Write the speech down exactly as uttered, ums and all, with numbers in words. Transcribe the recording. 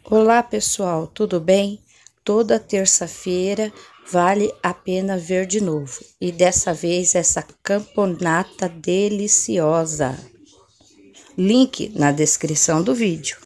Olá pessoal, tudo bem? Toda terça-feira vale a pena ver de novo e dessa vez essa camponata deliciosa. Link na descrição do vídeo.